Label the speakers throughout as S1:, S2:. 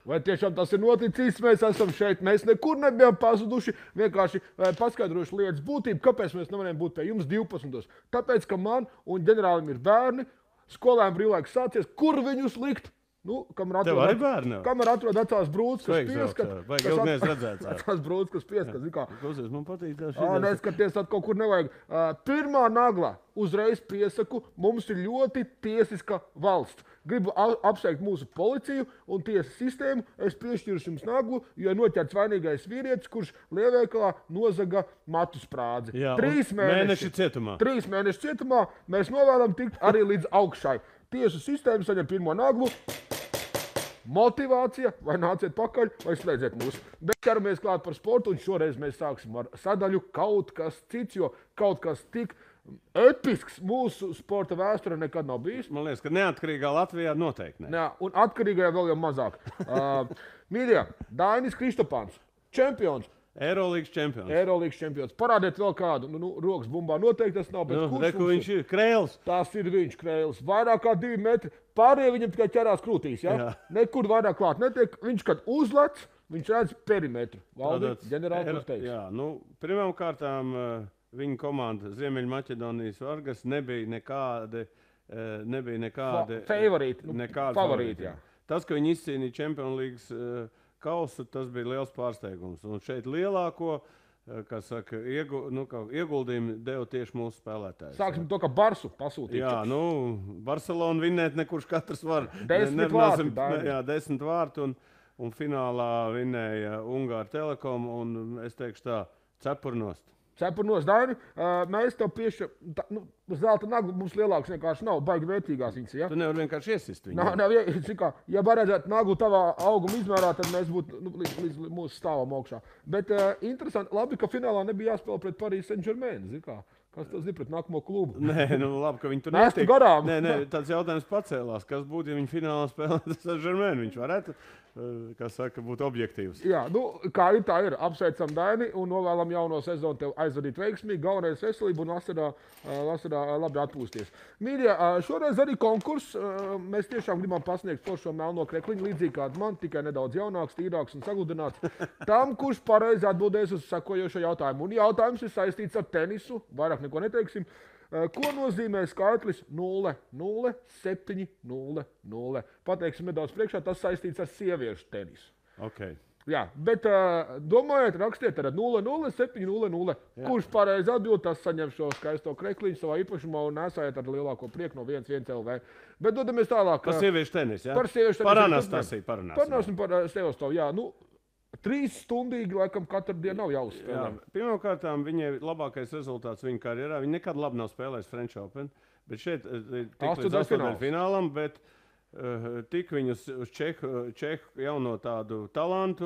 S1: Vai tiešām tas ir noticis? Mēs esam šeit, mēs nekur nebijām pazuduši. Vienkārši paskaidrošu lietas būtību, kāpēc mēs nevaram būt pie jums 12. Tāpēc, ka man un ģenerālim ir bērni, skolēniem brīvlaiks sācies, kur viņus likt? Nu, kamēr atrod vecās brūces, kas pieskat.
S2: Vai ilgnies redzēt?
S1: Vecās brūces, kas pieskat.
S2: Klausies, man patīk tā šī.
S1: Neskaties, tad kaut kur nevajag. Pirmā naglā uzreiz piesaku, mums ir ļoti tiesiska valsts. Gribu apsveikt mūsu policiju un tiesas sistēmu. Es piešķiršu jums naglu, jo noķerts vainīgais vīrietis, kurš lielveikalā nozaga matu sprādzi.
S2: 3 mēneši cietumā.
S1: 3 mēneši cietumā. Mēs novēlam tikt arī līdz augšai. Tiesu sistēma saņem pirmo naglu. Motivācija, vai nāciet pakaļ, vai slēdziet mūs. Bet ķeramies klāt par sportu, un šoreiz mēs sāksim ar sadaļu kaut kas cits, jo kaut kas tik episks mūsu sporta vēsturē nekad nav bijis.
S2: Man liekas, ka neatkarīgā Latvijā noteikti ne.
S1: Jā, un atkarīgajā vēl jau mazāk. Mīļie, Dainis Kristopāns, čempions.
S2: Eirolīgas
S1: čempions. Parādiet vēl kādu. Rokas bumbā noteikti tas nav.
S2: Reku viņš ir Krēls.
S1: Tas ir viņš Krēls. Vairāk kā 2 metri. Pārējie viņam tikai ķerās krūtīs. Ja? Nekur vairāk klāt netiek. Viņš, kad uzlec, viņš redz perimetru. Valdīt, ģenerālis teiks.
S2: Jā, pirmām kārtām viņa komanda Ziemeļmaķedonijas Vargas nebija nekādi
S1: favorīti. Jā.
S2: Tas, ka viņi izcīnīja Čempionu līgas kausu, tas bija liels pārsteigums. Un šeit lielāko, ieguldījumu deva tieši mūsu spēlētāji.
S1: Sāksim to, ka Barsu pasūtīja.
S2: Jā, Barcelonu vinnēt nekurš katrs var.
S1: 10 vārti.
S2: Jā, 10 vārti un finālā vinnēja Ungāra Telekom un es teikšu tā, cepurnost.
S1: Cepurnos, Daini, mēs tev piešķiram, zelta nagla mums lielāks vienkārši nav, baigi vērtīgās viņas, ja?
S2: Tu nevar vienkārši iesist viņu.
S1: Ja varētu naglu tavā auguma izmērā, tad mēs būtu līdz mūsu stāvam augšā. Bet interesanti, labi, ka finālā nebija jāspēlē pret Paris Saint-Germain, zini kā? Kas tas ir pret nākamo klubu?
S2: Nē, labi, ka viņi tur
S1: netiek. Garām.
S2: Nē, tāds jautājums pacēlās. Kas būtu, ja viņi finālā spēlētu Saint-Germain? Viņš varētu, būt objektīvs. Jā,
S1: kā ir, tā ir. Apsveicam Daini un novēlam jauno sezonu tev aizvadīt veiksmīgi. Galvenais veselību un vasarā labi atpūsties. Mīļie, šoreiz arī konkurss. Mēs tiešām gribam pasniegt foršo melno krekliņu, līdzīgi kā man, tikai nedaudz jaunāks, tīrāks un sagludināts. Tam, kurš pareizi atbildēs uz sekojošo jautājumu. Un jautājums ir saistīts ar tenisu. Vairāk neko neteiksim. Ko nozīmē skaitlis 0, 0, 7, 0, 0? Pateiksim nedaudz priekšā, tas saistīts ar sieviešu tenisu.
S2: Okay.
S1: Jā, bet domājiet, rakstiet ar 0, 0, 7, 0, 0. Kurš pareizi atbild, tas saņem šo skaisto krekliņu savā īpašumā un nesājiet ar lielāko prieku no 1 LV. Bet dodamies tālāk.
S2: Par sieviešu tenisu, jā?
S1: Par sieviešu tenisu.
S2: Par Anastasiju parunāsim.
S1: Parunāsim par Sevastovu, jā. 3 stundīgi, laikam, katru dienu nav jāuzspēlē.
S2: Pirmkārt, viņai labākais rezultāts viņa karjerā. Viņa nekad labi nav spēlējis French Open, bet šeit tik līdz astotdaļfinālam, bet tik viņus uz Čehu jauno tādu talantu,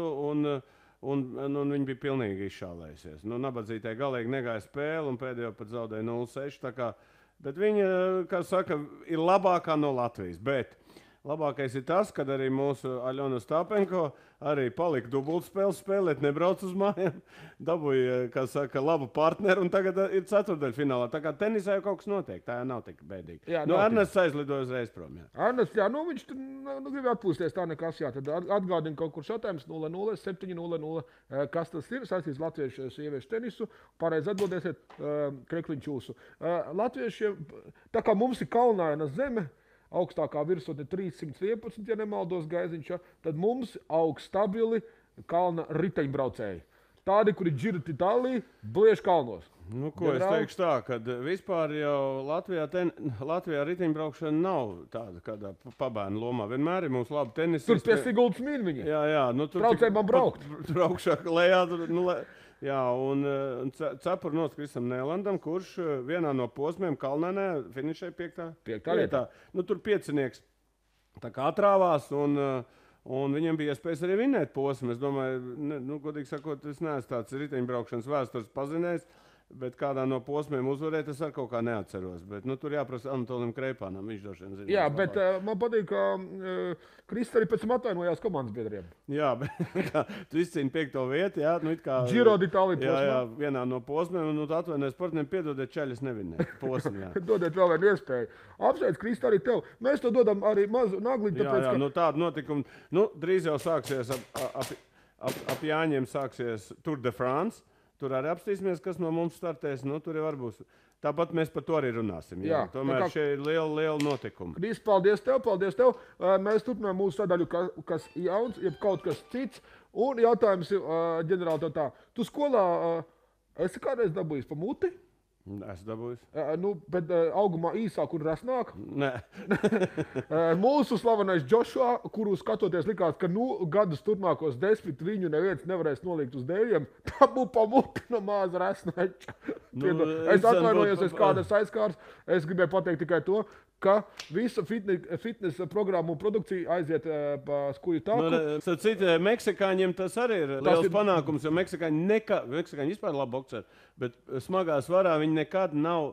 S2: un viņa bija pilnīgi izšālējusies. Nabadzītē galīgi negāja spēle, un pēdējo pat zaudēja 0-6. Bet viņa, kā saka, ir labākā no Latvijas. Bet labākais ir tas, kad arī mūsu Aļona Stāpenko arī palika dubultspēles spēlēt, nebrauc uz mājām, dabūja, kā saka, labu partneru, un tagad ir ceturtdaļfinālā. Tā kā tenisā jau kaut kas notiek, tā jau nav tik bēdīgi. Ernests aizlidoja uzreiz prom.
S1: Ernests, viņš grib atpūsties, tā nekas, tad atgādina kaut kur šatājums 0-0, 7-0-0. Kas tas ir? Saistīts latviešu sieviešu tenisu. Pareizi atbildēsiet krekliņčūsu. Latviešiem, tā kā mums ir kalnaina zeme, augstākā virsotne 311, ja nemaldos gaiziņš, tad mums aug stabili kalna riteņbraucēji. Tādi, kuri džirti tālī, bliež kalnos.
S2: Es teikšu tā, ka vispār jau Latvijā riteņbraukšana nav tāda kādā pabērnu lomā. Vienmēr ir mums labi tenisisti.
S1: Tur pie Siguldas Mīnviņa.
S2: Jā.
S1: Traucēja man braukt.
S2: Braukšā lejā. Jā, un cepurnos Kristam Nēlandam, kurš vienā no posmiem Kalnēnē finišēja 5. vietā. Tur piecinieks tā kā atrāvās, un viņam bija iespējas arī vinnēt posmu. Es domāju, godīgi sakot, es neesmu tāds riteņbraukšanas vēstures pazinējis, Bet kādā no posmiem uzvarēt, es ar kaut kā neatceros. Bet, tur jāprasa Anatolim Kreipānam, viņš droši vien zina.
S1: Jā, bet man patīk, ka Kristis arī pēc tam atvainojās komandas biedriem.
S2: Jā, bet tu izcīni 5. vietu, jā,
S1: Giro d'Italia posmā.
S2: Jā, vienā no posmiem, un tu atvainojies sportiem, piedodiet čaļus nevinnēt posmu, jā.
S1: Dodiet vēl vienu iespēju. Apsveic, Kristis, arī tev. Mēs to dodam arī mazu naglīt, tāpēc,
S2: jā, tāda notikuma, drīz jau sāksies ap Jāņiem sāksies Tour de France. Tur arī apstīsimies, kas no mums startēs. Tur jau varbūt. Tāpat mēs par to arī runāsim. Jā. Tomēr šie ir liela notikumi.
S1: Krīs, paldies tev. Mēs turpinām mūsu sadaļu, kas jauns, jeb kaut kas cits. Un jautājums ģenerāli tā. Tu skolā esi kādreiz dabūjis pa muti?
S2: Esmu dabūjis.
S1: Bet augumā īsāk un rasnāk?
S2: Nē.
S1: Mūsu slavenais Joshua, kuru skatoties likās, ka gadus turpmākos 10 viņu neviens nevarēs nolikt uz dēļiem, tā būtu pa muti no māza rasneča. Es atvainojos, es kādas aizkārs. Es gribēju pateikt tikai to, ka visa fitnesa programmu un produkcija aiziet pa skuju tāku.
S2: Meksikāņiem tas arī ir liels panākums, jo meksikāņi vispār labi bokseri, bet smagā svarā viņi nekad nav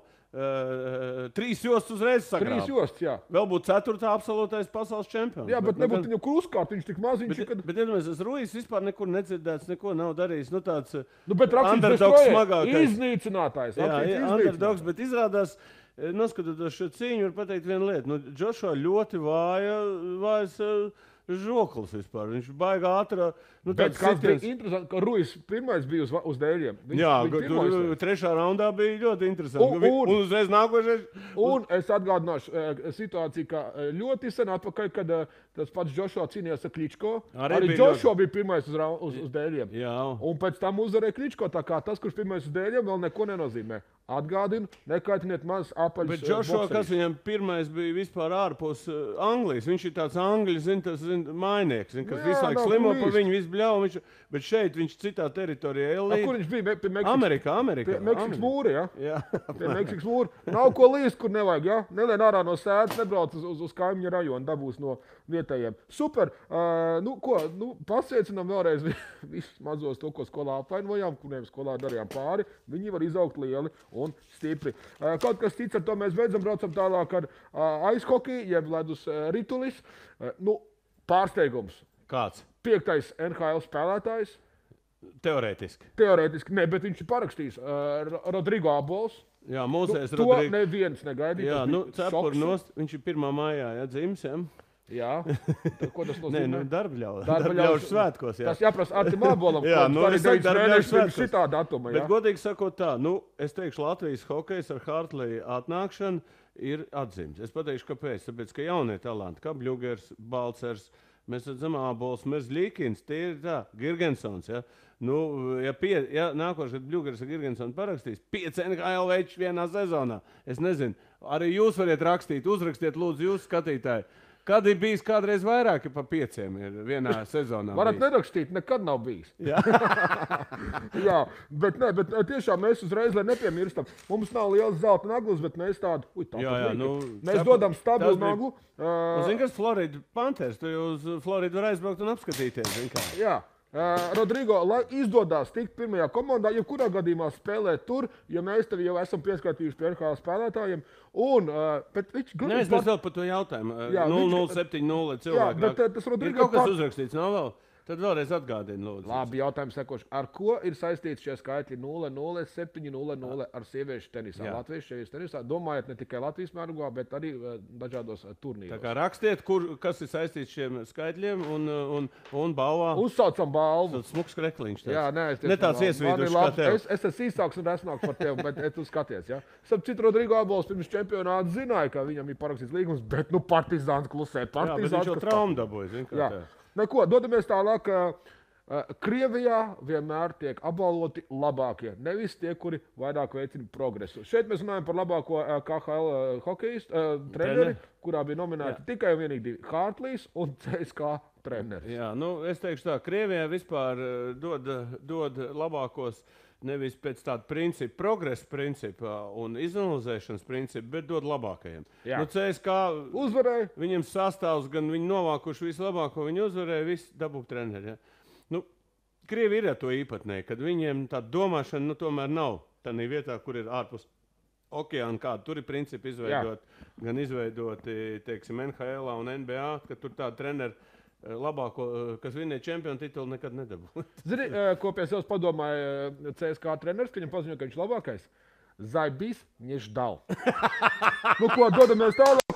S2: 3 jostas uzreiz sagrāba.
S1: 3 jostas, jā.
S2: Vēl būtu 4. absolūtais pasaules čempions.
S1: Jā, bet nebūtu viņam krustkārt, viņš tik maziņš.
S2: Bet iedomājies, Ruijs vispār nekur nedzirdēts, neko nav darījis. Tāds
S1: bet
S2: underdogs smagākais.
S1: Iznīcinātājs.
S2: Jā, underdogs, bet izrādās, noskatoties šo cīņu, var pateikt vienu lietu. Joshua ļoti vājas žoklis vispār. Viņš baigā ātrā.
S1: Bet kas bija interesanti, ka Ruijs pirmais bija uz dēļiem.
S2: Jā, tur 3. raundā bija ļoti interesanti. Un uzreiz nākošais.
S1: Un es atgādināšu situāciju, ka ļoti sen atpakaļ, kad tas pats Joshua cīnījās ar Kličko. Arī Joshua bija pirmais uz dēļiem.
S2: Jā.
S1: Un pēc tam uzvarēja Kličko, tā kā tas, kurš pirmais uz dēļiem, vēl neko nenozīmē. Atgādinu, nekaitiniet maz apaļus
S2: bokserius. Bet Joshua, kas viņam pirmais bija vispār ārpus Anglijas, viņš ir tāds Angļu, mainieks, kas visu laiku slimo pa viņu, visu bļauj, bet šeit viņš citā teritorijā.
S1: Kur viņš bija? Pie
S2: Amerikā.
S1: Pie Meksikas mūri, ja?
S2: Jā.
S1: Pie Meksikas mūri. Nav ko līst, kur nevajag, ja? Nelien ārā no sēdes, nebrauc uz kaimiņa rajonu, dabūs no vietējiem. Super! Pasveicinām vēlreiz visus mazos to, ko skolā apvainojām, kuriem skolā darījām pāri. Viņi var izaugt lieli un stipri. Kaut kas cits, ar to mēs beidzam, braucam tālāk ar aizhokeju, jeb ledus ritulis. Pārsteigums.
S2: Kāds?
S1: 5. NHL spēlētājs.
S2: Teorētiski.
S1: Ne, bet viņš ir parakstījis Rodrigo Abols.
S2: Jā, mūsēs
S1: to
S2: Rodrigo.
S1: Neviens negaidīja.
S2: Jā, cepur nost, viņš ir 1. maijā, dzimis, ja?
S1: Jā. Ko tas nozīmē?
S2: Darbļaušu svētkos, jā.
S1: Tas jāprasa Artim Abolam.
S2: Jā, es saku darbļaušu svētkos.
S1: Šitā datuma, jā.
S2: Bet godīgi sakot tā, es teikšu, Latvijas hokejs ar Hartliju atnākšanu ir atzīmes. Es pateikšu, kāpēc. Tāpēc, ka jaunie talanti, kā Bļugers, Balcers, mēs redzam Abols, Merzļīkins, tie ir tā, Girgensons, ja. Ja nākošais Bļugers ar Girgensonu parakstīs 5 NHL veids vienā sezonā, es nezinu, arī jūs variet rakstīt, uzrakstiet lūdzu jūs skatītāji. Kad ir bijis kādreiz vairāk par 5 ir vienā sezonā?
S1: Varat nerakstīt, nekad nav bijis. Jā, bet tiešām mēs uzreiz, lai nepiemirstam, mums nav liels zelta naglas, bet mēs tādu, mēs dodam stabilu naglu.
S2: Zini, kas Florida Panthers, tu uz Floridu var aizbraukt un apskatīties.
S1: Jā. Rodrigo, lai izdodas tikt pirmajā komandā, jebkurā gadījumā spēlēt tur, jo mēs tevi jau esam pieskaitījuši pie NHL spēlētājiem.
S2: Mēs vēl par to jautājumu. 0-0-7-0 cilvēku.
S1: Jā, bet tas Rodrigo...
S2: Ir kaut kas uzrakstīts, nav vēl? Tad vēlreiz atgādini, lūdzu.
S1: Labi, jautājums sekoši. Ar ko ir saistīts šie skaitļi 0-0, 7-0-0 ar sieviešu tenisā? Jā. Latvijas sieviešu tenisā. Domājiet ne tikai Latvijas mērogā, bet arī dažādos turnīros.
S2: Tā kā rakstiet, kas ir saistīts šiem skaitļiem un balvā.
S1: Uzsaucam balvu.
S2: Tas smuks krekliņš.
S1: Jā,
S2: ne tāds iesvīdušs kā tev.
S1: Es esmu īsāks un resnāks par tevi, bet tu skaties, ja? Starp citu, Rodrigo Abols pirms čempionāta zināja, ka viņam ir parakstīts līgums, bet Partizāns klusē.
S2: Jā, bet viņš jau traumu dabūja, zin, kā tev.
S1: Neko, dodamies tālāk. Krievijā vienmēr tiek apbalvoti labākie, nevis tie, kuri vairāk veicina progresu. Šeit mēs runājam par labāko KHL hokejistu treneri, kurā bija nominēti tikai un vienīgi 2 Hartlijs un CSKA treneris.
S2: Jā, es teikšu tā, Krievijā vispār dod labākos nevis pēc tāda principa, progresa principa un izanalizēšanas principa, bet dod labākajiem. CSKA
S1: uzvarēja.
S2: Viņam sastāvs, gan viņi novākuši visu labāko, viņi uzvarēja, visi dabū treneri. Ja? Krievi ir to īpatnēji, kad viņiem tā domāšana tomēr nav tādā vietā, kur ir ārpus okeāna, kāda tur ir principi izveidoti, teiksim, NHL un NBA, ka tur tāda treneri labāko, kas vinnēja čempionu titulu, nekad nedabū.
S1: Zini, ko pie sevis padomāja CSK treneris, ka viņam paziņoja, ka viņš ir labākais? Zaibis, не ждал. Nu, ko, dodamies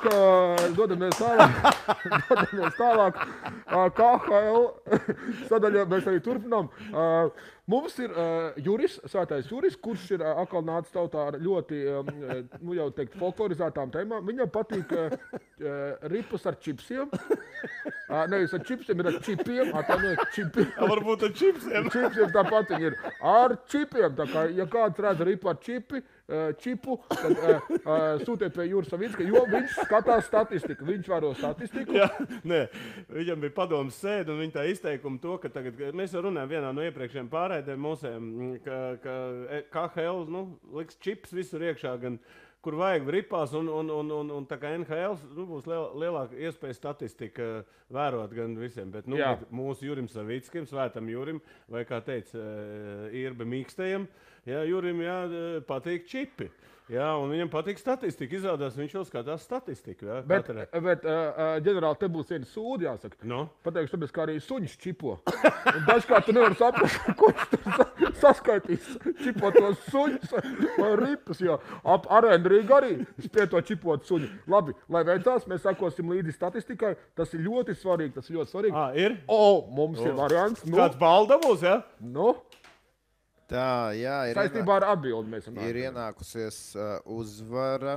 S1: tālāk. KHL sadaļā mēs arī turpinām. Mums ir Svētais Juris, kurš ir atkal nācis tautā ar ļoti, jau teikt, folklorizētām tēmām. Viņam patīk ripas ar čipsiem. Nevis ar čipsiem, ir ar čipiem.
S2: Varbūt ar čipsiem.
S1: Čipsiem tāpat viņi ir. Ar čipiem. Tā kā, ja kāds redz ripu ar čipu, tad sūtiet pie Jūras Savicka, jo viņš skatās statistiku. Viņš vēro statistiku.
S2: Jā, nē, viņam bija padomas sēde un viņa tā izteikuma to, ka tagad, mēs jau runājam vienā no iepriekšējiem pārraidēm mūsēm, ka KHL, liks čips visur iekšā, gan kur vajag ripās, un tā kā NHL būs lielāka iespēja statistika vērot gan visiem. Bet mūsu Jurim Savickim, Svētam Jurim, vai kā teica Irbe Mīkstajam, Jurim patīk čipi. Jā, un viņam patīk statistika. Izrādās, viņš jau skatās statistiku. Jā,
S1: bet ģenerāli, te būs viena sūda, jāsaka.
S2: No?
S1: Pateikšu, tāpēc, kā arī suņš čipo. Un dažkārt tu nevari saprast, ko viņš tur saskaitīs. Čipo tos suņus vai ripas, jo ap arēnu Rīga arī spieto čipot suņu. Labi, lai veicās, mēs sakosim līdzi statistikai. Tas ir ļoti svarīgi.
S2: Ir?
S1: Mums ir variants.
S2: Kāds balda būs, jā?
S3: Tā, jā,
S1: saistībā ar atbildi mēs runājam.
S3: Ir ienākusies uzvara.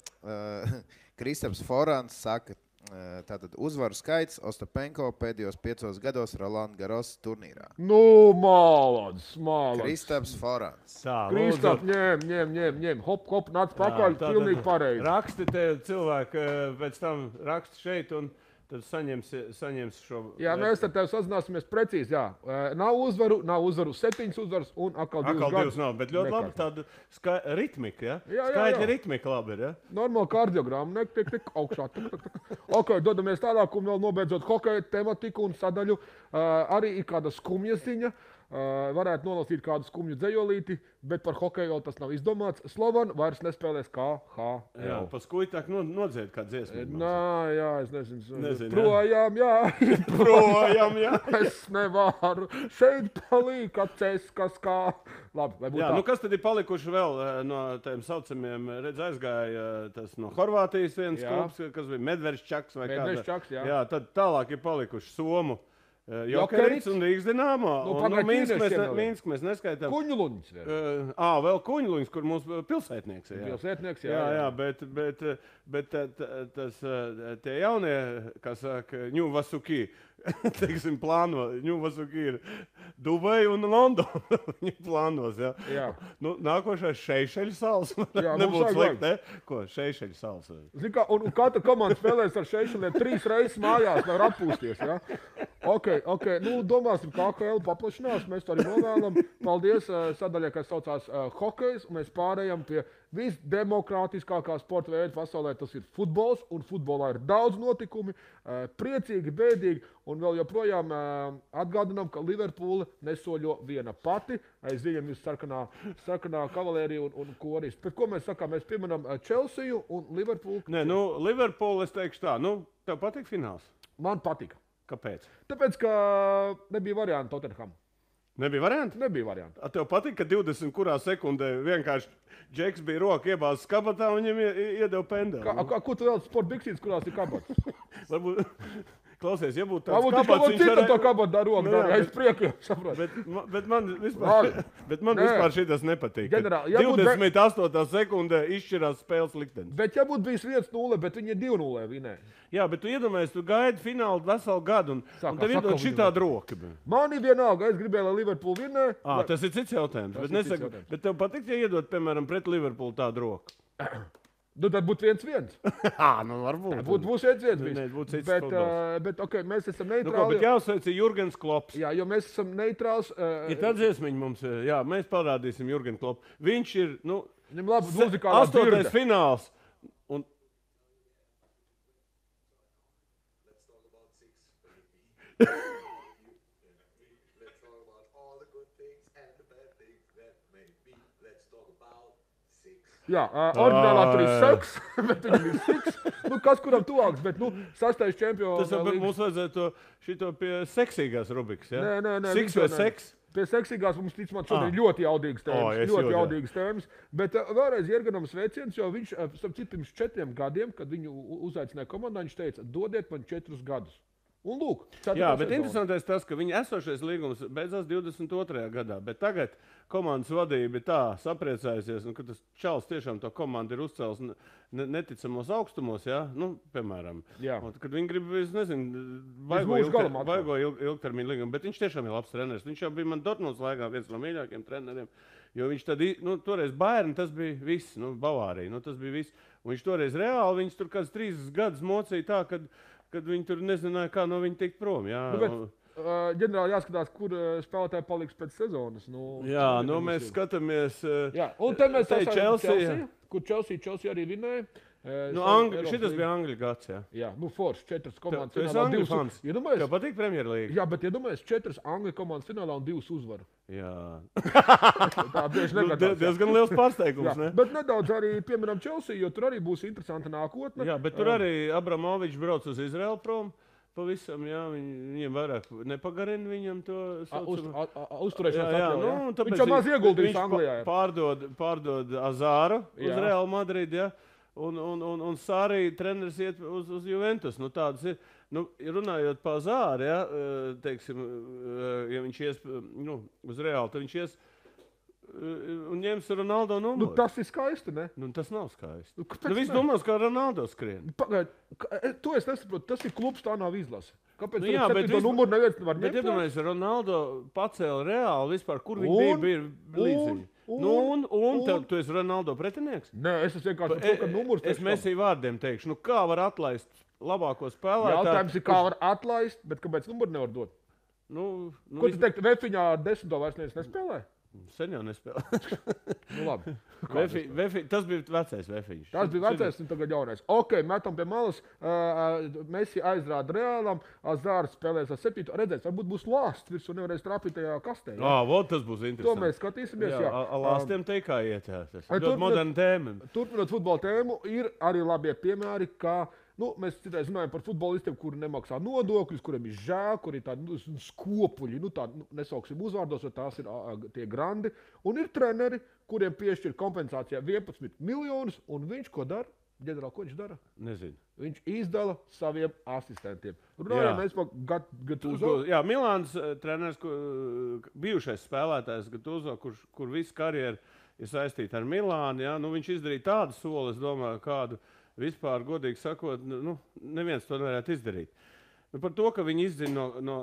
S3: Kristaps Forans saka, tātad uzvaru skaits Ostapenko pēdējos 5 gados Roland Garros turnīrā.
S1: Malads.
S3: Kristaps Forans.
S1: Kristap, ņem. Hop, nāc pakaļ, pilnīgi pareizi.
S2: Raksti te cilvēki, pēc tam raksti šeit un tad saņems šo...
S1: Jā, mēs ar tevi sazināsimies precīzi, jā. Nav uzvaru, 7 uzvaras un atkal 2 gadus.
S2: Nav, bet ļoti labi tāda ritmika, ja? Skaidri ritmika labi ir, ja?
S1: Normāli kardiogramma, tik augšā. Ok, dodamies tālāk un vēl nobeidzot hokeja tematiku un sadaļu. Arī ir kāda skumja ziņa. Varētu nolasīt kādu skumju dzejolīti, bet par hokeju vēl tas nav izdomāts. Slovan vairs nespēlēs KHL.
S2: Jā, pa skuitāk nodzied kā dziesmu.
S1: Jā, es nezinu. Projām, jā.
S2: Projām, jā.
S1: Es nevaru. Šeit palika ceskas kā. Labi,
S2: jā, kas tad ir palikuši vēl no tiem saucamiem, aizgāja tas no Horvātijas viens klubs, kas bija Medveščaks vai kāda.
S1: Medveščaks, jā.
S2: Jā, tad tālāk ir palikuši Somu. Jokerits un Rīgas Dināmo. Minsku mēs neskaitām.
S1: Kuņluņs.
S2: Vēl Kuņluņs, kur mums pilsētnieks ir.
S1: Pilsētnieks,
S2: jā. Bet tie jaunie, kā saka, Ņuvasuki, teiksim, plāno. Ņuvasuki ir Dubai un Londona. Viņi plānos, jā. Nākošais Šeišeļu salas. Nebūtu slikt, ne? Ko? Šeišeļu salas.
S1: Zin kā, un katra komanda spēlēs ar Šeišeļiem 3 reizes mājās, nevar atpūsties, jā. Ok. Domāsim, kā KHL paplašinās. Mēs to arī novēlam. Paldies sadaļai, kas saucās hokejs. Mēs pārējām pie visdemokrātiskākā sporta veida pasaulē. Tas ir futbols, un futbolā ir daudz notikumi. Priecīgi, bēdīgi, un vēl joprojām atgādinām, ka Liverpoola nesoļo viena pati. Aiz viņiem ir sarkanā kavalērija un koris. Pēc ko mēs sakām? Mēs pieminam Chelsea un Liverpoolu.
S2: Nē, Liverpoolu es teikšu tā. Tev patīk fināls?
S1: Man patika.
S2: Kāpēc?
S1: Tāpēc, ka nebija variantu Tottenham.
S2: Nebija variantu?
S1: Nebija variantu.
S2: Tev patīk, ka 20 kurā sekundē vienkārši Džeks bija roka iebāzis kabatā un viņam iedeva pendeli.
S1: Ko tu vēl sport biksītes, kurās ir kabats?
S2: Varbūt... Klausies, ja būtu tāds kabats, viņš
S1: varētu... to kabatu dar roku, aiz priekiem, saprot.
S2: Bet man vispār šitas nepatīk. 28. sekundē izšķirās spēles liktenis.
S1: Bet ja būtu bijis 1-0, bet viņi ir 2-0 vinēja.
S2: Jā, bet tu iedomājies, tu gaidi finālu veselu gadu un tev iedod šitādu roku.
S1: Man ir vienalga, es gribēju, lai Liverpool vinē.
S2: Tas ir cits jautājums. Bet tev patīk, ja iedod, piemēram, pret Liverpoolu tādu roku?
S1: Tad būtu 1-1.
S2: Varbūt.
S1: Būs 1-1. Bet ok, mēs esam neitrāli.
S2: Bet jāuzsveic Jurgens Klopps.
S1: Jā, jo mēs esam neitrāls.
S2: Ir tāds dziesmiņš mums, jā, mēs parādīsim Jurgen Kloppu. Viņš ir,
S1: 8.
S2: fināls.
S1: Jā, oriģinālā tur ir seks, bet viņam ir siks. Kas kuram tuvāks, bet, 6. čempions.
S2: Tas mums vajadzētu šito pie seksīgās rubrikas, ja?
S1: Nē.
S2: Siks vai seks?
S1: Pie seksīgās mums, ticamāk, šodien ļoti jaudīgas tēmas. Ļoti jaudīgas tēmas. Bet vēlreiz Jērganam sveiciens, jo viņš, pirms 4 gadiem, kad viņu uzaicināja komandā, viņš teica, dodiet man 4 gadus. Un lūk,
S2: jā, bet interesantais tas, ka viņa esošais līgums beidzās 22. gadā, bet tagad komandas vadība ir tā sapriecājusies, ka tas čalis tiešām to komandu ir uzcēlis neticamos augstumos, jā, piemēram. Kad viņi grib, es nezinu, vaigo ilgtermiņu līgumu, bet viņš tiešām ir labs treneris. Viņš jau bija man Dortmundas laikā viens no mīļākiem treneriem, jo viņš tad, toreiz Bayern, tas bija viss, Bavārija, tas bija viss. Un viņš toreiz reāli, viņš tur kāds 3 gadus mocīja tā, kad viņi tur nezināja, kā no viņa tikt prom. Jā.
S1: Ģenerāli jāskatās, kur spēlētāji paliks pēc sezonas.
S2: Mēs skatāmies.
S1: Jā, un te mēs
S2: Chelsea,
S1: kur Chelsea arī vinēja.
S2: Šitas bija Angļu gads, jā.
S1: Jā, forši 4 komandas.
S2: Tu esi Angļu fans. Tev patīk Premjerlīga?
S1: Jā, bet iedomājies 4 Angļu komandas finālā un 2 uzvaru.
S2: Jā.
S1: Tā bieži negadās.
S2: Diezgan liels pārsteigums, ne?
S1: Bet nedaudz arī, piemēram, Chelsea, jo tur arī būs interesanta nākotne.
S2: Jā, bet tur arī Abramovičs brauc uz Izraelu prom. Pavisam, jā, viņiem vairāk nepagarina viņam to
S1: uzturēšanās. Viņš jau maz ieguldījis Anglijā.
S2: Pārdod Azāru uz Real Madrid, jā. Un Sārī treneris iet uz Juventus. Tādas ir. Runājot par Zāri, ja, teiksim, ja viņš ies uz Reāli, tad viņš ies un ņems Ronaldo numuru.
S1: Tas ir skaisti, ne?
S2: Tas nav skaisti. Viss domās, kā Ronaldo skrien.
S1: To es nesaprotu. Tas ir klubs, tā nav izlase. Kāpēc to numuru neviens var ņemt?
S2: Bet iedomājies, Ronaldo pacēla Reāli vispār, kur viņi bija līdzīgi. Tu esi Ronaldo pretinieks?
S1: Nē, es vienkārši to, ka numurs...
S2: Es Messi vārdiem teikšu, kā var atlaist labāko spēlētāju?
S1: Jautājums ir, kā var atlaist, bet kāpēc numuru nevar dot? Ko tu teikt, Vefiņā 10. vairs neviens nespēlē?
S2: Sen jau nespēlē.
S1: Labi.
S2: Tas bija vecais Vefiņš.
S1: Tas bija vecais un tagad jaunais. Ok, metam pie malas. Messi aizrāda Reālam. Azārs spēlēs ar 7. Redzēs, varbūt būs lāsts virs un nevarēs trāpīt tajā kastē.
S2: Tas būs interesanti.
S1: To mēs skatīsimies. Jā.
S2: Lāstiem teikā iet. Tas ir ļoti moderna tēma.
S1: Turpinot futbola tēmu, ir arī labie piemēri, kā mēs citreiz runājam par futbolistiem, kuri nemaksā nodokļus, kuriem ir žēl, kuri ir tādi skopuļi, nesauksim uzvārdos, jo tās ir tie grandi. Un ir treneri, kuriem piešķir kompensācijā 11 miljonus, un viņš ko dara? Ģenerāli, ko viņš dara?
S2: Nezinu.
S1: Viņš izdala saviem asistentiem. Runājam mēs par Gattuso.
S2: Jā, Milāns treneris, bijušais spēlētājs Gattuso, kur visu karjeru ir saistīta ar Milānu. Jā, viņš izdarīja tādu soli, es domāju, kādu vispār, godīgi sakot, neviens to nevarētu izdarīt. Par to, ka viņi izdzina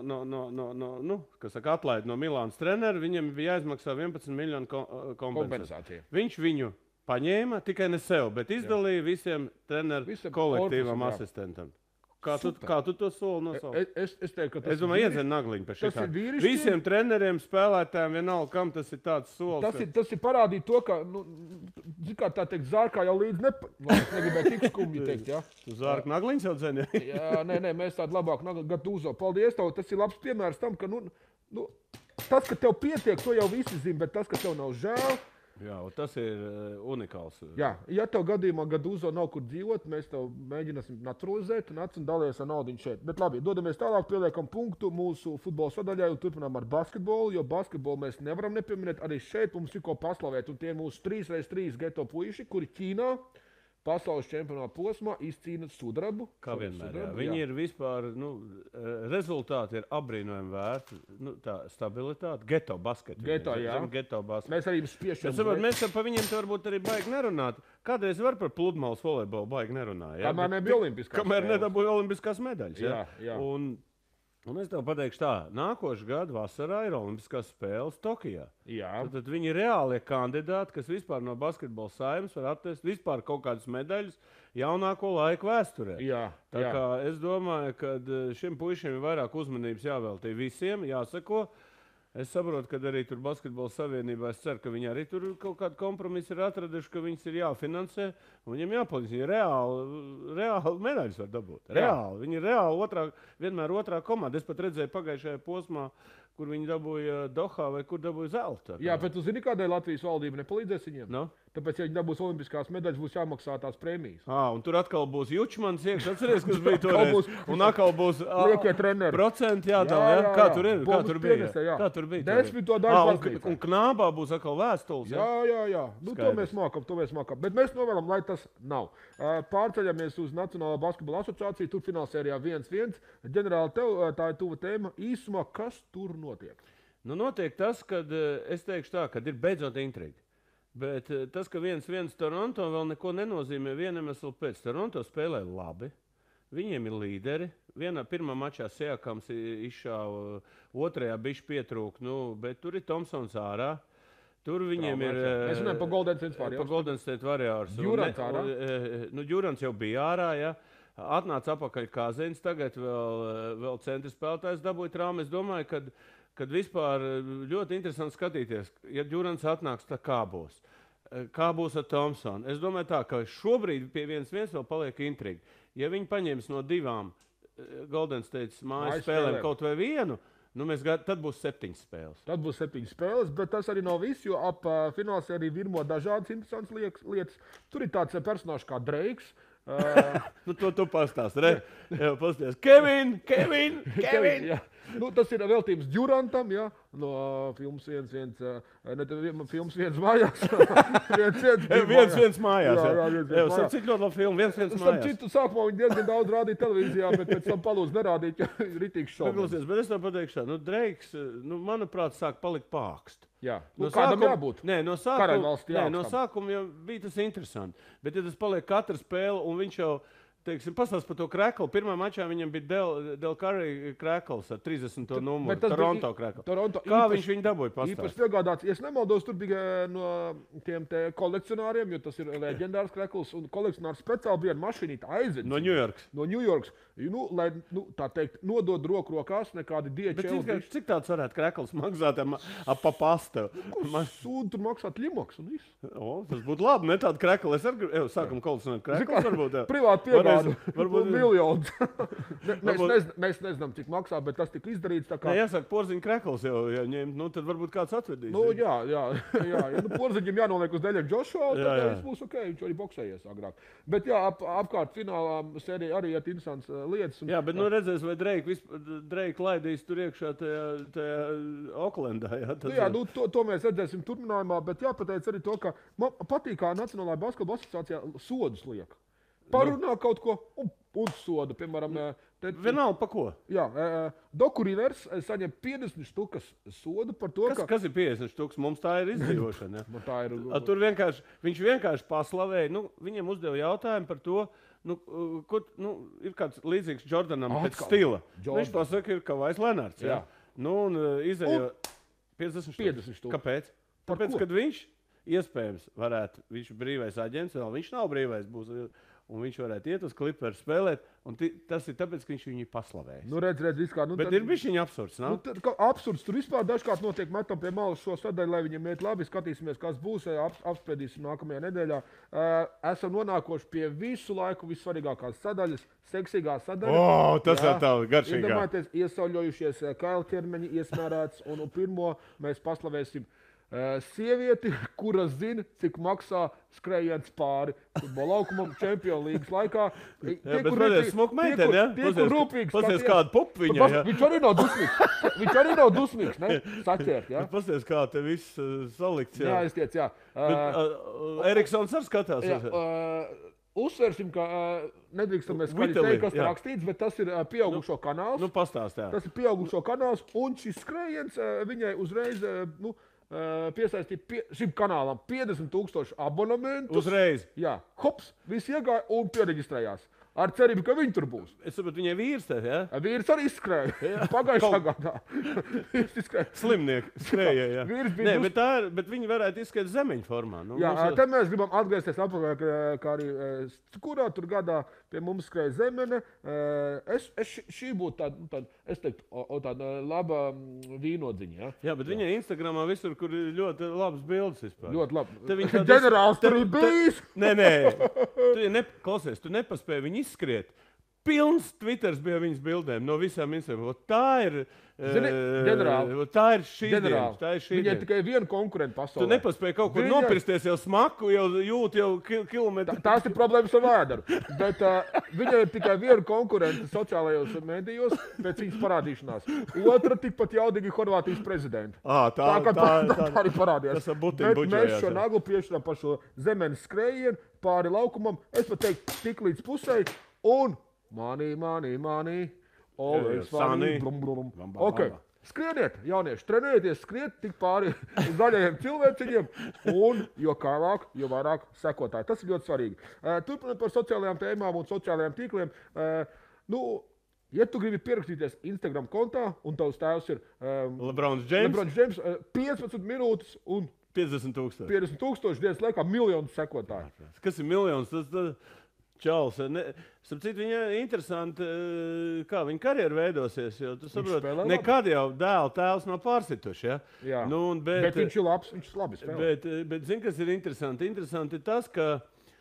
S2: atlaid no Milānas treneru, viņam bija jāizmaksā 11 miljonu kompensāciju. Viņš viņu paņēma, tikai ne sev, bet izdalīja visiem treneru kolektīvam asistentam. Kā tu to soli nosauc?
S1: Es teiktu, ka tas
S2: domāju, iedzen nagliņu par šitā. Visiem treneriem, spēlētājiem, vienalga, kam tas ir tāds solis.
S1: Tas ir parādīt to, ka, kā tā teikt, Zārkā jau līdz negribēja tik skumji teikt, jā.
S2: Zārka nagliņas jau dzen, jā?
S1: Jā, nē, mēs tādu labāku nagliņu Gattuso. Paldies tev, tas ir labs piemērs tam, ka, tas, ka tev pietiek, to jau visi zina, bet tas, ka tev nav žēl,
S2: jā, tas ir unikāls.
S1: Jā, ja tev gadījumā Gattuso nav kur dzīvot, mēs tev mēģināsim naturalizēt, nāc un dalies ar naudu šeit. Bet labi, dodamies tālāk, pieliekam punktu mūsu futbola sadaļai un turpinām ar basketbolu, jo basketbolu mēs nevaram nepieminēt. Arī šeit mums ir ko paslavēt, un tie ir mūsu 3x3 geto puiši, kuri Ķīnā pasaules čempionāta posmā izcīna sudrabu.
S2: Kā vienmēr, jā. Viņi ir vispār, rezultāti ir apbrīnojami vērti, tā stabilitāte, geto basketu.
S1: Geto, jā.
S2: Geto basketu.
S1: Mēs arī jums piešķiram.
S2: Mēs par viņiem te varbūt arī baigi nerunāt. Kādreiz var par pludmales volejbolu baigi nerunāt.
S1: Kamēr nebija olimpiskās medaļas.
S2: Kamēr nedabūja olimpiskās medaļas, jā.
S1: Jā.
S2: Un es tev pateikšu tā, nākošu gadu vasarā ir olimpiskās spēles Tokijā.
S1: Jā.
S2: Tad viņi ir reālie kandidāti, kas vispār no basketbola saimnes var attest vispār kaut kādas medaļas jaunāko laiku vēsturē.
S1: Jā.
S2: Tā kā es domāju, ka šiem puišiem ir vairāk uzmanības jāveltī visiem, jāsako. Es saprotu, ka arī tur basketbola savienībā es ceru, ka viņi arī tur kaut kādu kompromisu ir atraduši, ka viņas ir jāfinansē un viņiem jāpalīdz. Viņi reāli medaļas var dabūt. Reāli. Viņi ir reāli vienmēr otrā komanda. Es pat redzēju pagājušajā posmā, kur viņi dabūja Dohā vai kur dabūja zelta.
S1: Jā, bet tu zini, kādēļ Latvijas valdība nepalīdzēs viņiem?
S2: No?
S1: Tāpēc, ja viņi dabūs olimpiskās medaļas, būs jāmaksā tās prēmijas.
S2: Un tur atkal būs Jučmans iekšā, atceries, kas bija toreiz. Un atkal būs
S1: liekie treneri.
S2: Procenti jādala, jā? Kā tur ir? Kā tur bija?
S1: Kā
S2: tur bija?
S1: 10 to daļu
S2: un Knābā būs atkal vēstules,
S1: jā. Nu, to mēs mākam. Bet mēs novēlam, lai tas nav. Pārceļamies uz Nacionālā basketbola asociāciju. Tur finālsērijā 1-1. Ģenerāli, tā ir tuva tēma. Īsumā, kas tur notiek?
S2: Nu, notiek tas, kad es teikšu tā, kad ir beidzot intriga. Bet tas, ka 1-1 Toronto vēl neko nenozīmē vienam iemeslu pēc. Toronto spēlē labi. Viņiem ir līderi. Pirmā mačā Siakams izšāva, otrajā bišķi pietrūk, bet tur ir Thompsons ārā. Tur viņiem ir...
S1: Mēs runājam par Golden State Warriors.
S2: Par Golden State Warriors.
S1: Djurants ārā.
S2: Djurants jau bija ārā, jā. Atnāca apakaļ Kāzins, tagad vēl centra spēlētājs dabūja traumu. Es domāju, kad vispār ļoti interesanti skatīties, ja Djurants atnāks, tā kā būs. Kā būs ar Thompsonu? Es domāju tā, ka šobrīd pie 1-1 vēl paliek intriga. Ja viņi paņems no 2 Golden State mājas spēlēm kaut vai vienu, tad būs 7 spēles.
S1: Tad būs 7 spēles, bet tas arī nav viss, jo ap fināls arī virmo dažādas interesantas lietas. Tur ir tāds personāžs kā Dreiks.
S2: Tu pastāst, re? Jā, pastāst. Kevin!
S1: Jā. Tas ir veltījums Djurantam, jā, no filmas 1-1, filmas 1 mājās.
S2: 1-1 mājās, jā. Cik ļoti labi filmu, 1-1 mājās.
S1: Citu sākumā viņi diezgan daudz rādīja televīzijā, bet pēc tam palūdz nerādīt, jo ritīgs šovs.
S2: Bet es tev pateikšu tā, Dreiks, manuprāt, sāk palikt pākst.
S1: Jā, kādam jābūt?
S2: No sākuma jau bija tas interesanti, bet ja tas paliek katra spēle un viņš jau, pastāst par to kreklu. Pirmā mačā viņam bija Del Curry krekls ar 30. numuru, Toronto krekls. Kā viņš viņu dabūja pastāst?
S1: Īpaši piegādāts, ja nemaldos, tur bija no tiem te kolekcionāriem, jo tas ir leģendārs krekls, un kolekcionārs speciāli bija ar mašīnīti aizvedis.
S2: No New Yorks.
S1: Lai, tā teikt, nodod roku rokās, nekādi DHL.
S2: Bet cik tāds varētu krekls maksāt pa pastu?
S1: Sūdu tur maksāt limaks un viss.
S2: Tas būtu labi, ne tādu kreklu. Es arī sākam kolekcionēt kreklus varbūt.
S1: Privāti piegādu. Varbūt miljonus. Mēs nezinām, cik maksā, bet tas tika izdarīts tā kā...
S2: Jāsaka, porziņu krekls jau ņemt, tad varbūt kāds atvedīs.
S1: Jā. Porziņam jānoliek uz Deļiem Joshua, tad viss būs ok, viņš arī boksējies agrāk. Bet jā, apkārt finālā sērija arī ir interesants lietas.
S2: Jā, bet redzēs, vai Drake laidīs tur iekšā tajā Oklendā.
S1: Jā, to mēs redzēsim turpinājumā, bet jāpateic arī to, ka man patīk, kā Nacionālajā basketbola asociācijā sodus liek. Parunā kaut ko un sodu, piemēram...
S2: Vienalga pa ko?
S1: Jā, Doku Rivers saņem 50 štukas sodu par to,
S2: Kas ir 50 štukas? Mums tā ir izdzīvošana. Tur viņš vienkārši paslavēja. Viņiem uzdeva jautājumu par to, ir kāds līdzīgs Jordanam pēc stila. Viņš pasaka, ir Kavais Lenards. Jā. Un izēja 50 štukas. Kāpēc? Tāpēc, kad viņš iespējams varētu, viņš ir brīvais aģents, vēl viņš nav brīvais, būs... Un viņš varētu iet uz Clippers spēlēt, un tas ir tāpēc, ka viņš viņu paslavējis.
S1: Redz, viskā.
S2: Bet ir bišķiņ absurds, nav?
S1: Absurds. Tur vispār dažkārt notiek metam pie malas šo sadaļu, lai viņam iet labi. Skatīsimies, kas būs, apspriedīsim nākamajā nedēļā. Esam nonākoši pie visu laiku vissvarīgākās sadaļas, seksīgā sadaļa.
S2: Tas ir tā garšīgā.
S1: Iedomājieties, iesauļojušies kaila ķermeņi, iesmērēts, un pirmo mēs paslavēsim sievieti, kura zina, cik maksā skrējiens pāri futbola laukumam Čempionu līgas laikā.
S2: Bet redzēs smuku meiteni, ja? Pasties kādu pupu viņai, ja?
S1: Viņš arī nav dusmīgs, ne? Saķert, ja?
S2: Pasties kā te viss salikts, ja?
S1: Jāiztiec, jā.
S2: Bet Eriksons arī skatās.
S1: Uzsversim, ka nedrīkstam mēs skaļi teikt, kas rakstīts, bet tas ir pieaugušo kanāls.
S2: Pastāst, jā.
S1: Tas ir pieaugušo kanāls, un šis skrējiens viņai uzreiz, piesaistīt šim kanālam 50,000 abonementus.
S2: Uzreiz?
S1: Jā. Hops, visi iegāja un piereģistrējās. Ar cerību, ka viņi tur būs.
S2: Es saprotu, viņai vīrs te, jā?
S1: Vīrs arī izskrēja. Pagājušā gadā.
S2: Slimnieki skrēja, jā. Nē, bet viņi varētu izskriet zemeņu formā.
S1: Te mēs gribam atgriezties apakaļ, kā arī kurā tur gadā pie mums skrēja zemene. Šī būtu tāda laba vīnodziņa, jā?
S2: Jā, bet viņai Instagramā visur, kur ir ļoti labas bildes vispār.
S1: Ļoti labi. Ģenerāls tur ir bijis.
S2: Nē. Klausies, tu nepaspēji viņu izskriet. pilns Twitters bija viņas bildēm no visām Instagram. Tā ir
S1: ģenerāli.
S2: Tā ir šī diena.
S1: Viņai tikai viena konkurenta pasaulē.
S2: Tu nepaspēji kaut kur nopirsties jau smaku, jau jūt jau kilometru.
S1: Tās ir problēmas ar vēderu. Bet viņai ir tikai viena konkurenta sociālajos medijos pēc viņas parādīšanās. Otra tikpat jaudīgi Horvātijas prezidenta. Tā arī parādījās. Bet mēs šo naglu piešķiram pa šo zemenes skrējienu pāri laukumam. Es pat teiktu tik līdz pusei. Un money. Always funny. Okay. Skrieniet, jaunieši, trenējieties, skriet tik pāri zaļajiem cilvēciņiem un jo kālāk, jo vairāk sekotāji. Tas ir ļoti svarīgi. Turpinot par sociālajām tēmām un sociālajiem tīkliem. Ja tu gribi pierakstīties Instagram kontā un tavs tēvs ir
S2: LeBron James,
S1: 15 minūtes un
S2: 50,000.
S1: 50,000 dienas laikā miljonus sekotāju.
S2: Kas ir miljons? Tas Čals. Sapratu, viņa ir interesanti, kā viņa karjera veidosies. Jo, tu saproti, nekad jau dēla tēvs nav pārsituši. Ja?
S1: Jā, bet viņš ir labs, viņš labi spēlē.
S2: Bet zini, kas ir interesanti? Interesanti ir tas, ka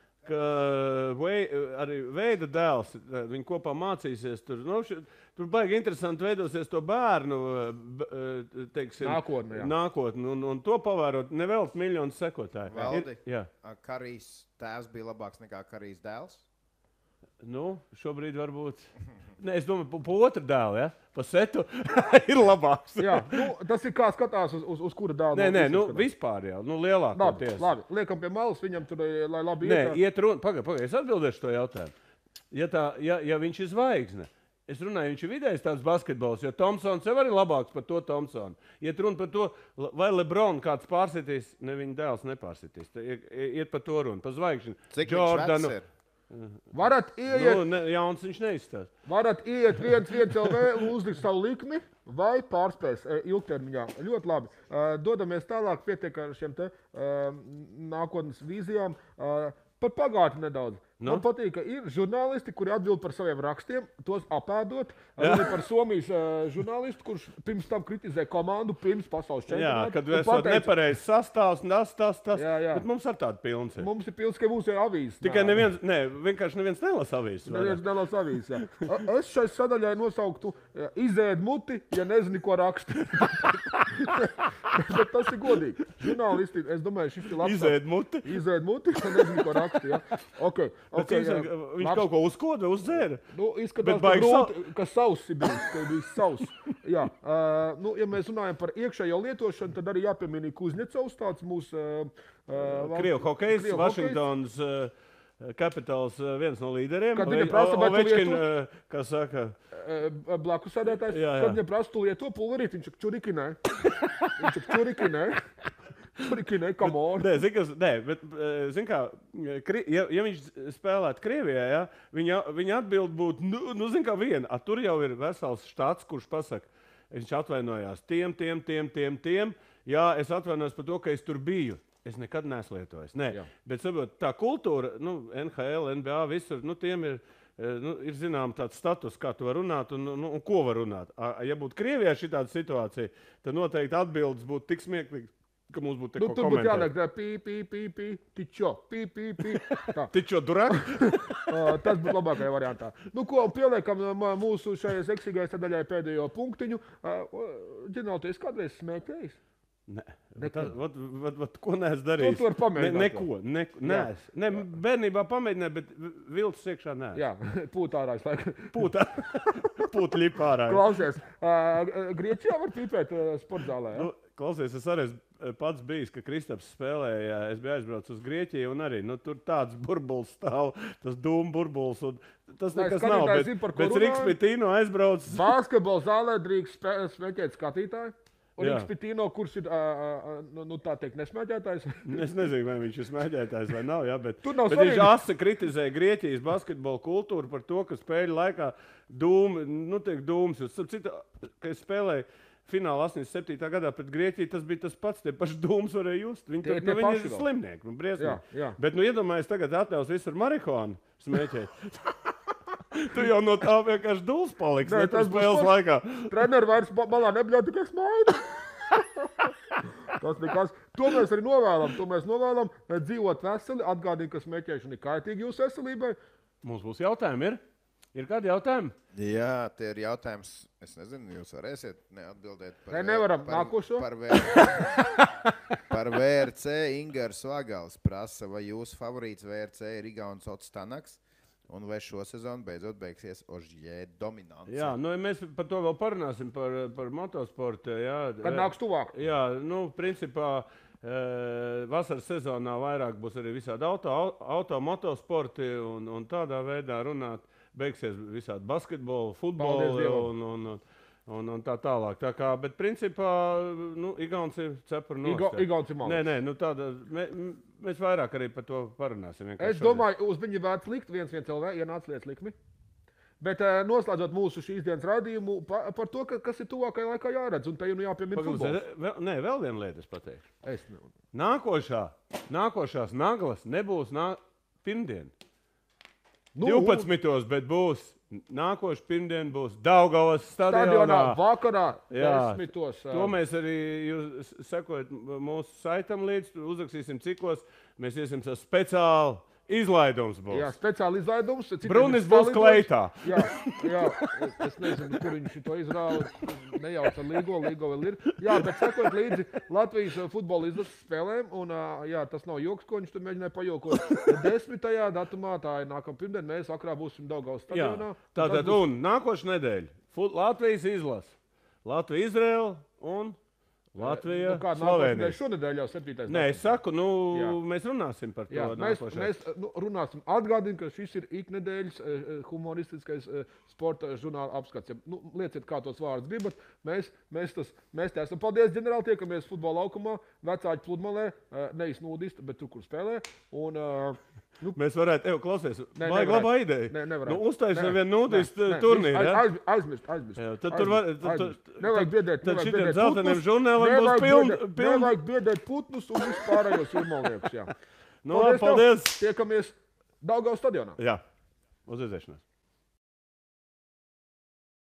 S2: arī Veida dēls, viņi kopā mācīsies tur. Tur baigi interesanti veidosies to bērnu, teiksim, nākotni. Un to pavērot nevelt miljonus sekotāju.
S3: Valdi, Karijs tēvs bija labāks nekā Karijs dēls?
S2: Šobrīd varbūt. Nē, es domāju, pa otru dēlu, ja? Pa Setu ir labāks.
S1: Jā, tas ir kā skatās uz kura dēlu.
S2: Nē, vispār jau, lielākoties.
S1: Labi, liekam pie malas, viņam tur, lai labi
S2: iet. Nē, iet runa, pagaid, es atbildēšu to jautājumu. Ja viņš ir zvaigzne, es runāju, viņš ir vidējs tāds basketbols, jo Thompsons jau arī labāks par to Thompsonu. Iet runa par to, vai LeBron kāds pārsitīs, ne viņa dēls nepārsitīs. Iet par to runa, par zvaigžņu.
S3: Cik viņš vecs ir?
S1: Varat ieiet,
S2: jauns viņš neizstās.
S1: Varat ieiet 1 LV, uzlikt savu likmi vai pārspēs ilgtermiņā. Ļoti labi. Dodamies tālāk, pietiek ar šiem te nākotnes vīzijām. Par pagātni nedaudz. Man patīk, ka ir žurnālisti, kuri atbild par saviem rakstiem, tos apēdot. Arī par Somijas žurnālistu, kurš pirms tam kritizē komandu pirms pasaules čempionāta.
S2: Jā, kad esot nepareizs sastāvs, tas.
S1: Jā.
S2: Bet mums ar tādu pilns ir.
S1: Mums ir pilns, ka mums ir avīzes.
S2: Tikai vienkārši neviens nelasa avīzes.
S1: Neviens nelasa avīzes, jā. Es šai sadaļai nosauktu izēd muti, ja nezini, ko raksti. Bet tas ir godīgi. Žurnālisti, es domāju, šis ir labs.
S2: Izēd muti,
S1: ja nezini, ko raksti, jā.
S2: Viņš kaut ko uzkoda, uzdzēra.
S1: Izskatās, ka sauss ir bijis, ka ir bijis sauss. Jā. Ja mēs runājam par iekšējo lietošanu, tad arī jāpiemina Kuznecovs, tāds mūsu
S2: Krievu hokejs, Vašingtons Capitals viens no līderiem.
S1: Kad viņa prasa, vai tu lieto?
S2: Kā saka?
S1: Blakus sēdētājs. Kad viņa prasa, tu lieto pulverīt, viņš čurikinē. Come on.
S2: Zini kā, ja viņš spēlētu Krievijā, ja, viņa atbild būtu, zini kā viena, tur jau ir vesels štats, kurš pasaka, viņš atvainojās tiem, jā, es atvainojos par to, ka es tur biju. Es nekad neesmu lietojis. Bet saprot, tā kultūra, NHL, NBA, visur, tiem ir zinām tāds status, kā tu var runāt un ko var runāt. Ja būtu Krievijā šī tāda situācija, tad noteikti atbildes būtu tik smieklīgas, ka mums būtu te ko komentēt.
S1: Tur būtu jāliek tā tičo,
S2: Tičo durāk?
S1: Tas būtu labākajā variantā. Ko pieliekam mūsu šajai seksīgai sadaļai pēdējo punktiņu. Ģenerālties kādreiz smēķējis?
S2: Nē. Ko neesmu darījis?
S1: Tu var pamēģināt.
S2: Neko. Bērnībā pamēģināju, bet viltus iekšā nē.
S1: Jā, pūt ārā.
S2: Pūt ļipa ārā.
S1: Klausies, Grieķijā var pīpēt sportzālē, ja?
S2: Klausies, es arī pats bijis, ka Kristaps spēlēja, es biju aizbraucis uz Grieķiju un arī, tur tāds burbuls stāv, tas dūmu burbuls un tas nekas nav, bet Rikspitīno aizbrauc.
S1: Basketbola zālē drīkst smēķēt skatītāji. Un Rikspitīno, kurš ir, tā teikt, nesmēķētājs?
S2: Es nezinu, vai viņš ir smēķētājs vai nav, jā, bet
S1: viņš
S2: asi kritizē Grieķijas basketbola kultūru par to, ka spēļu laikā dūms. Citu, ka es spēlēju finālā 87. gadā pret Grieķiju, tas bija tas pats, tie paši dūmus varēja just. Viņi ir slimnieki, briesmīgi. Bet, iedomājies, tagad atļaus visur marihuānu smēķēt. Tu jau no tā vienkārši dūls paliks, ne tas spēles laikā.
S1: Treneri vairs malā nebļauj, tikai smaida. Tas nekas. To mēs arī novēlam. Dzīvot veseli, atgādīt, ka smēķēšana ir kaitīga jūsu veselībai.
S2: Mums būs jautājumi, ir? Ir kādi jautājumi?
S3: Jā, tie ir jautājums. Es nezinu, jūs varēsiet neatbildēt par
S1: nevaram. Nākošo.
S3: Par VRC. Ingars Vagals prasa, vai jūsu favorīts VRC ir Igauns Ots Tanaks, un vai šo sezonu beidzot beigsies Ožjē dominants.
S2: Jā, nu, mēs par to vēl parunāsim, par motosportu. Jā,
S1: kad nāks tuvāk?
S2: Jā, nu, principā vasaras sezonā vairāk būs arī visādi auto motosporti un tādā veidā runāt. Beigsies visādi basketbolu, futbolu un tā tālāk. Tā kā, bet principā, nu, Igauns ir cepuri nost.
S1: Igauns ir malīgs.
S2: Nē, nu tāda, mēs vairāk arī par to parunāsim.
S1: Es domāju, uz viņu vērts likt 1-1 LV, ienāc lietas likmi. Bet noslēdzot mūsu šīs dienas raidījumu par to, kas ir tuvākajā laikā jāredz, un te jau jāpiemina futbols.
S2: Vēl viena lieta es pateikšu.
S1: Es nezinu.
S2: Nākošās naglas nebūs pirmdien. 12. bet būs nākošais pirmdien būs Daugavas stadionā.
S1: Vakarā 10.
S2: To mēs arī, jūs sekojat mūsu saitam līdz, uzrakstīsim cikos, mēs iesim speciāli. Izlaidums būs.
S1: Jā, speciāli izlaidums.
S2: Brunis būs kleitā.
S1: Jā, es nezinu, kur viņš to izrāva. Nejauc ar Līgo vēl ir. Jā, bet sekot līdzi Latvijas futbola izlases spēlēm, un jā, tas nav joks, ko viņš tur mēģināja pajokot. 10. datumā, tā ir nākamā pirmdien, mēs vakarā būsim Daugavas stadionā.
S2: Tātad, un nākošu nedēļu Latvijas izlase, Latvija, Izraela un Latvija, Slovenija.
S1: Šonedēļ jau 7.
S2: Nē, es saku, mēs runāsim par to.
S1: Jā, mēs runāsim. Atgādinu, ka šis ir iknedēļas humoristiskais sporta žurnāla apskats. Lieciet, kā tos vārdus gribat. Mēs te esam. Paldies, ģenerāli, tiekamies futbola laukumā, Vecāķu pludmalē, nevis nudisti, bet tur, kur spēlē.
S2: Mēs varētu, klausies, vajag labā ideja.
S1: Nevaram.
S2: Uztaisīt vienu nudistu turnīru.
S1: Aizmirst.
S2: Tad tur var,
S1: nevajag biedēt.
S2: Tad šitiem zeltainiem žurnāliem būs pilni.
S1: Nevajag biedēt putnus un vispārējos jūrmalniekus, jā.
S2: Paldies.
S1: Tiekamies Daugavas stadionā.
S2: Jā, uz redzēšanos.